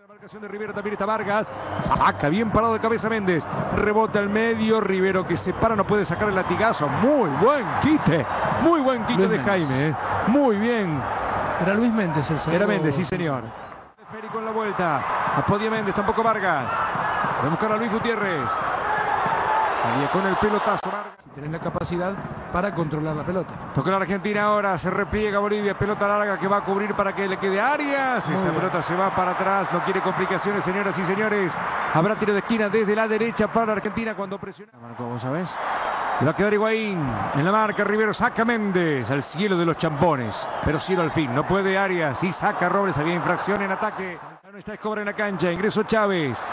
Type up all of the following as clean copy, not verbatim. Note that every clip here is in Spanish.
La marcación de Rivero, también está Vargas. Saca bien parado de cabeza Méndez. Rebota al medio. Rivero que se para, no puede sacar el latigazo. Muy buen quite. Muy buen quite de Jaime. Muy bien. Era Luis Méndez el segundo. Era Méndez, sí señor. Feri con la vuelta. Podía Méndez, tampoco Vargas. Va a buscar a Luis Gutiérrez. Salía con el pelotazo Vargas. Si tenés la capacidad para controlar la pelota. Tocó la Argentina ahora, se repliega Bolivia, pelota larga que va a cubrir para que le quede Arias. Esa pelota se va para atrás, no quiere complicaciones, señoras y señores. Habrá tiro de esquina desde la derecha para la Argentina cuando presiona. ¿Cómo sabes? Le va a quedar Higuaín en la marca, Rivero saca Méndez al cielo de los champones, pero cielo al fin, no puede Arias y saca Robles, había infracción en ataque. No está Escobar en la cancha, ingreso Chávez.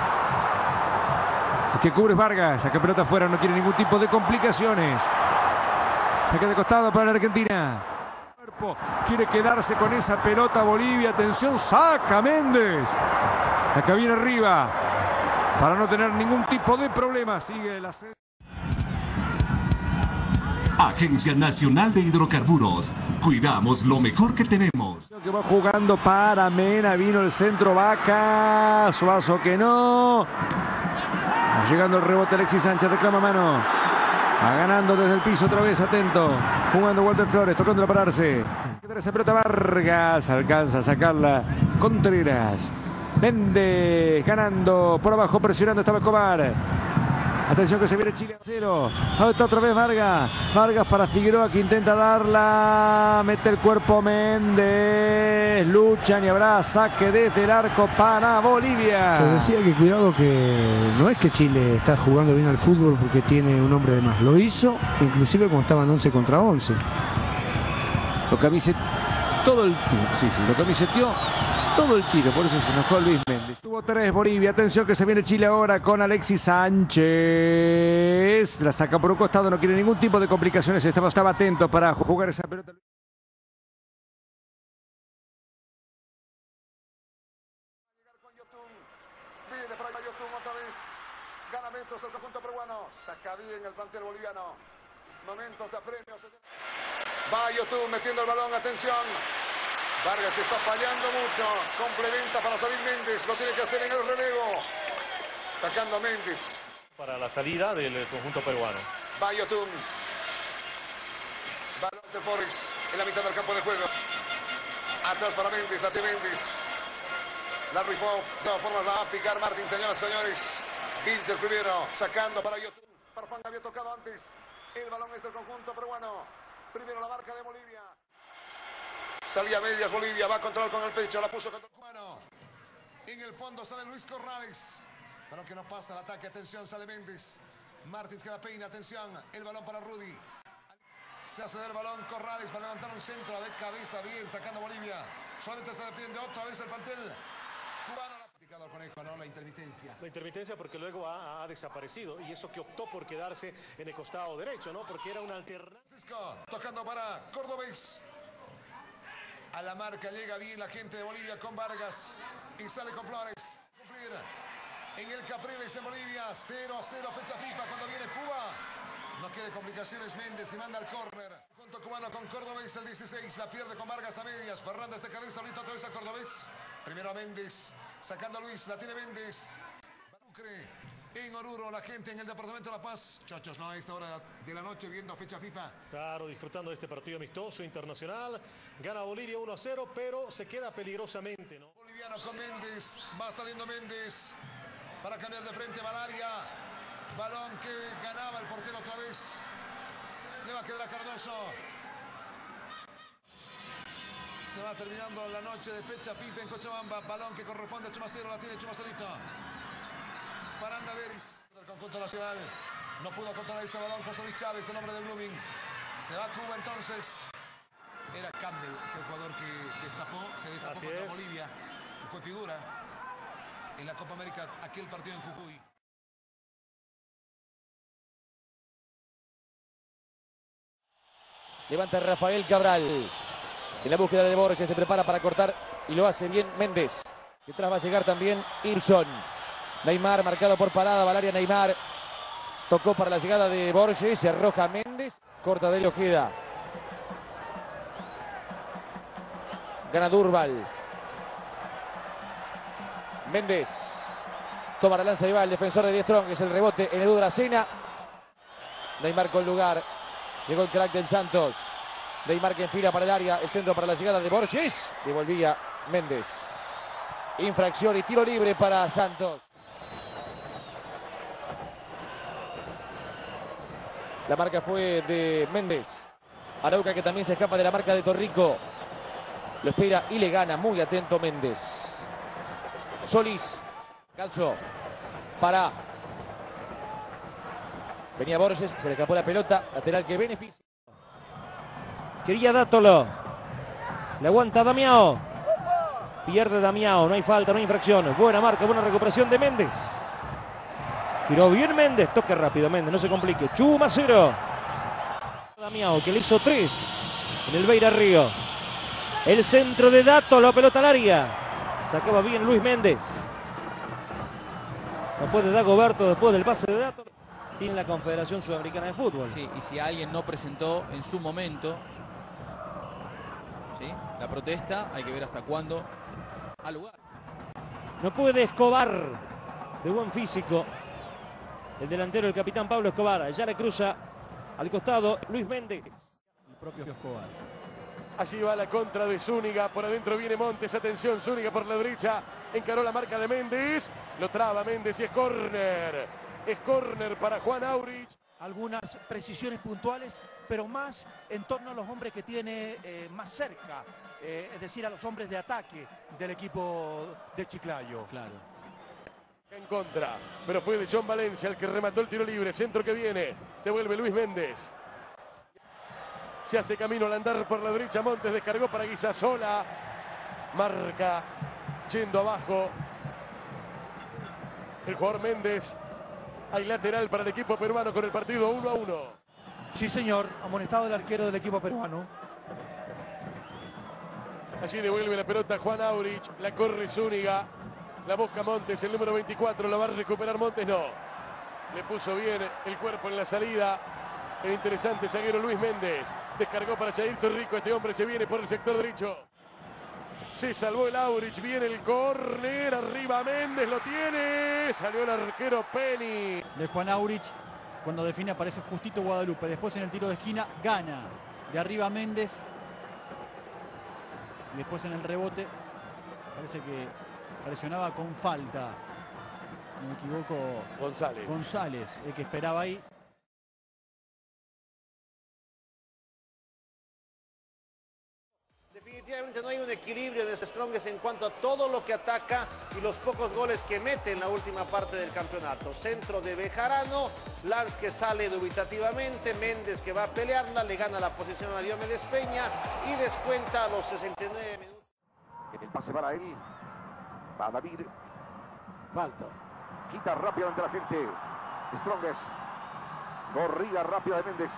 El que cubre es Vargas, saca pelota afuera, no quiere ningún tipo de complicaciones. Saca de costado para la Argentina. Quiere quedarse con esa pelota Bolivia, atención, saca Méndez. Saca bien arriba para no tener ningún tipo de problema. Sigue la serie. Agencia Nacional de Hidrocarburos. Cuidamos lo mejor que tenemos. Que va jugando para Mena, vino el centro Vaca, Suazo que no. Llegando el rebote Alexis Sánchez, reclama mano. Va ganando desde el piso otra vez, atento. Jugando Walter Flores, tocando a pararse. Esa pelota Vargas, alcanza a sacarla Contreras. Méndez ganando, por abajo presionando, estaba Escobar. Atención que se viene Chile a cero. Ahora está otra vez Vargas. Vargas para Figueroa que intenta darla. Mete el cuerpo Méndez. Luchan y habrá saque desde el arco para Bolivia. Te decía que cuidado, que no es que Chile está jugando bien al fútbol porque tiene un hombre de más. Lo hizo inclusive cuando estaban 11 contra 11. Lo camiseteó todo el tiro. Sí, lo camiseteó todo el tiro. Por eso se enojó Luis Méndez. Tuvo 3 Bolivia. Atención que se viene Chile ahora con Alexis Sánchez. La saca por un costado. No quiere ningún tipo de complicaciones. Estaba atento para jugar esa pelota. Viene para Yotun otra vez. Gana metros el conjunto peruano. Saca bien el plantel boliviano. Momentos de apremio. Va Yotun metiendo el balón. Atención. Vargas que está fallando mucho. Complementa para salir Méndez. Lo tiene que hacer en el relevo. Sacando a Méndez. Para la salida del conjunto peruano. Va Yotun. Balón de Forrest en la mitad del campo de juego. Atrás para Méndez. Date Méndez. La rifó. De todas formas la va a picar Martín, señoras y señores. Vince el primero. Sacando para Yotun. Farfán había tocado antes. El balón es del conjunto peruano. Primero la marca de Bolivia. Salía medias Bolivia, va a controlar con el pecho, la puso contra el cubano. En el fondo sale Luis Corrales. Pero que no pasa el ataque, atención, sale Méndez. Martins que la peina, atención, el balón para Rudy. Se hace del balón Corrales para levantar un centro de cabeza, bien, sacando Bolivia. Solamente se defiende otra vez el plantel cubano. La ha picado al conejo, ¿no? La intermitencia. La intermitencia porque luego ha desaparecido, y eso que optó por quedarse en el costado derecho, ¿no? Porque era una alternativa. Francisco, tocando para Cordobés. A la marca llega bien la gente de Bolivia con Vargas y sale con Flores. Cumplir en el Capriles en Bolivia, 0-0 fecha FIFA cuando viene Cuba. No quiere complicaciones Méndez y manda al córner. Junto cubano con Cordobés el 16, la pierde con Vargas a medias. Fernández de cabeza, ahorita otra vez a Cordobés. Primero a Méndez, sacando a Luis, la tiene Méndez. Balucre. En Oruro, la gente en el departamento de La Paz. Chochos, ¿no? A esta hora de la noche viendo fecha FIFA. Claro, disfrutando de este partido amistoso internacional. Gana Bolivia 1-0, pero se queda peligrosamente, ¿no? Boliviano con Méndez. Va saliendo Méndez para cambiar de frente a Valaria. Balón que ganaba el portero otra vez. Le va a quedar a Cardoso. Se va terminando la noche de fecha FIFA en Cochabamba. Balón que corresponde a Chumacero. La tiene Chumacerito. Para Andaveris del conjunto nacional. No pudo controlar ese balón José Luis Chávez, el hombre de Blooming. Se va a Cuba entonces. Era Campbell, el jugador que destapó, se destapó contra Bolivia. Y fue figura en la Copa América, aquel partido en Jujuy. Levanta Rafael Cabral. En la búsqueda de Borges, se prepara para cortar y lo hace bien Méndez. Detrás va a llegar también Ibson. Neymar marcado por parada, Valaria Neymar. Tocó para la llegada de Borges, se arroja Méndez. Corta de Ojeda. Gana Durval. Méndez. Toma la lanza y va el defensor de Die Strong, que es el rebote en Edu Dracena. Neymar con lugar. Llegó el crack del Santos. Neymar que enfila para el área. El centro para la llegada de Borges. Devolvía Méndez. Infracción y tiro libre para Santos. La marca fue de Méndez. Arauca que también se escapa de la marca de Torrico. Lo espera y le gana. Muy atento Méndez. Solís. Calzo. Para. Venía Borges. Se le escapó la pelota. Lateral que beneficia. Quería Dátolo. Le aguanta Damiao. Pierde Damiao. No hay falta, no hay infracción. Buena marca, buena recuperación de Méndez. Giró bien Méndez. Toque rápido Méndez, no se complique. Chuma 0. Damiao que le hizo 3 en el Beira Río. El centro de Dátolo. Pelota al área. Sacaba bien Luis Méndez. Después de Dagoberto, después del pase de Dátolo. Tiene la Confederación Sudamericana de Fútbol. Sí, y si alguien no presentó en su momento, ¿sí?, la protesta, hay que ver hasta cuándo al lugar. No puede Escobar, de buen físico. El delantero, el capitán Pablo Escobar. Ya le cruza al costado Luis Méndez. El propio Escobar. Allí va la contra de Zúñiga. Por adentro viene Montes. Atención, Zúñiga por la derecha. Encaró la marca de Méndez. Lo traba Méndez y es córner. Es córner para Juan Aurich. Algunas precisiones puntuales, pero más en torno a los hombres que tiene más cerca. Es decir, a los hombres de ataque del equipo de Chiclayo. Claro. En contra, pero fue de John Valencia el que remató el tiro libre. Centro que viene. Devuelve Luis Méndez. Se hace camino al andar por la derecha. Montes descargó para Guisasola. Marca. Yendo abajo. El jugador Méndez. Hay lateral para el equipo peruano con el partido 1-1. Sí, señor. Amonestado el arquero del equipo peruano. Allí devuelve la pelota Juan Aurich. La corre Zúñiga. La busca Montes, el número 24. ¿La va a recuperar Montes? No. Le puso bien el cuerpo en la salida. El interesante zaguero Luis Méndez. Descargó para Jair Torrico. Este hombre se viene por el sector derecho. Se salvó el Aurich. Viene el córner. Arriba Méndez. Lo tiene. Salió el arquero Penny. De Juan Aurich. Cuando define aparece justito Guadalupe. Después en el tiro de esquina gana. De arriba Méndez. Y después en el rebote. Parece que presionaba con falta. No me equivoco. González. El que esperaba ahí. Definitivamente no hay un equilibrio de Strongest en cuanto a todo lo que ataca y los pocos goles que mete en la última parte del campeonato. Centro de Bejarano, Lanz que sale dubitativamente, Méndez que va a pelearla, le gana la posición a Diomedes Peña y descuenta a los 69 minutos. El pase para él, va David, falta, quita rápidamente la gente, Strongest, corrida rápida de Méndez,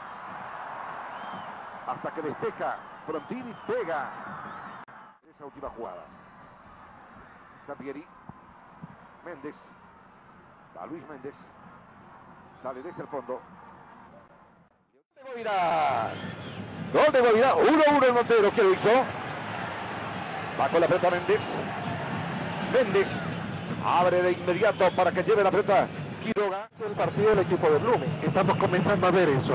hasta que despeja. Frontini pega esa última jugada. Sampieri. Méndez. Va Luis Méndez. Sale desde el fondo. Gol de Govirá. Gol de Govirá. 1-1 el Montero. ¿Quién lo hizo? Va con la pelota Méndez. Méndez. Abre de inmediato para que lleve la pelota Quiroga. El partido del equipo de Blumen. Estamos comenzando a ver eso.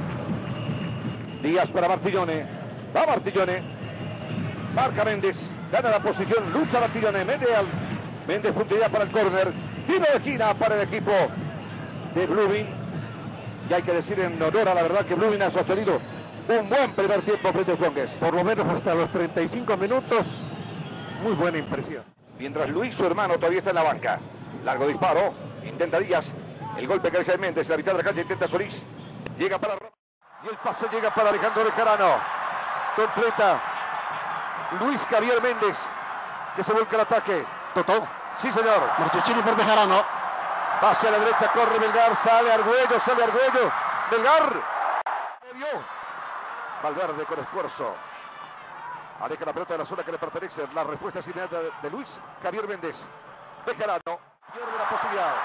Díaz para Martillone. Va Martillone, marca Méndez, gana la posición, lucha Martillone, Méndez puntería para el córner, tiro de esquina para el equipo de Blooming. Y hay que decir en honor a la verdad que Blooming ha sostenido un buen primer tiempo frente a Strongest. Por lo menos hasta los 35 minutos, muy buena impresión. Mientras Luis, su hermano, todavía está en la banca. Largo disparo, intenta Díaz, el golpe que hace Méndez, la mitad de la cancha intenta Solís, llega para Roma, y el pase llega para Alejandro Bejarano. Completa Luis Javier Méndez, que se vuelca al ataque. Totó, sí señor. Marchesini por Bejarano. Pase a la derecha, corre Melgar, sale Argüello. Melgar. Medio. Valverde con esfuerzo. Aleja la pelota de la zona que le pertenece. La respuesta es inmediata de Luis Javier Méndez. Bejarano pierde la posibilidad.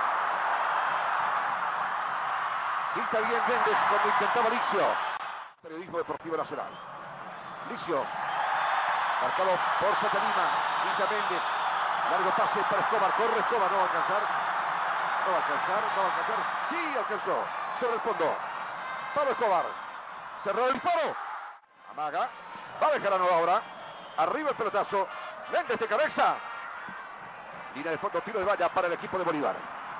Quita bien Méndez cuando intentaba Licio. Periodismo Deportivo Nacional. Licio, marcado por Satanima, quita Méndez, Largo pase para Escobar. Corre Escobar. No va a alcanzar. No va a alcanzar. No va a alcanzar. Sí alcanzó. Sobre el fondo. Pablo Escobar. Cerró el disparo. Amaga. Va Bejarano ahora. Arriba el pelotazo. Méndez de cabeza. Línea de fondo. Tiro de valla para el equipo de Bolívar.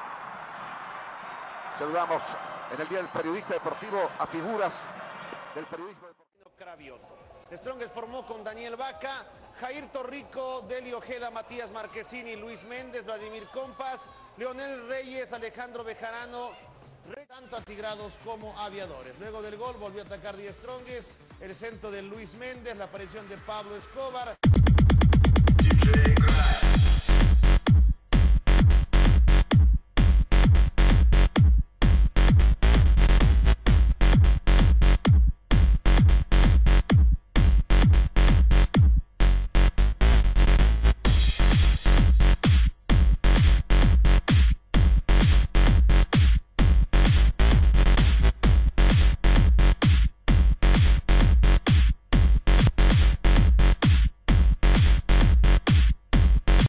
Saludamos en el Día del Periodista Deportivo a figuras del periodismo deportivo. Cravioto. Strongest formó con Daniel Vaca, Jair Torrico, Delio Ojeda, Matías Marquesini, Luis Méndez, Vladimir Compas, Leonel Reyes, Alejandro Bejarano, tanto atigrados como aviadores. Luego del gol volvió a atacar The Strongest, el centro de Luis Méndez, la aparición de Pablo Escobar,